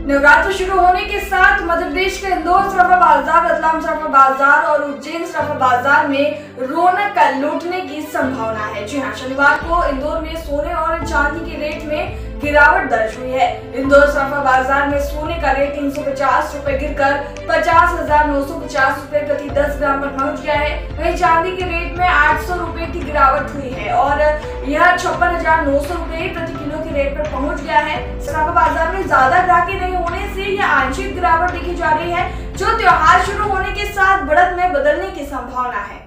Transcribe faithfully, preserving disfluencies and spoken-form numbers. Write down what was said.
नवरात्र शुरू होने के साथ मध्य प्रदेश के इंदौर सराफा बाजार, रतलाम सराफा बाजार और उज्जैन सराफा बाजार में रौनक लूटने की संभावना है। जी हाँ, शनिवार को इंदौर में सोने और चांदी के रेट में गिरावट दर्ज हुई है। इंदौर सराफा बाजार में सोने का रेट तीन सौ पचास रूपए गिरकर पचास हजार नौ सौ पचास रूपए प्रति दस ग्राम पर पहुंच गया है। वहीं चांदी के रेट में आठ सौ रूपए की गिरावट हुई है और यह छप्पन हजार नौ सौ रूपए प्रति किलो के रेट पर पहुंच गया है। सराफा बाजार में ज्यादा ग्राहकी नहीं होने से यह आंशिक गिरावट देखी जा रही है, जो त्योहार शुरू होने के साथ बढ़त में बदलने की संभावना है।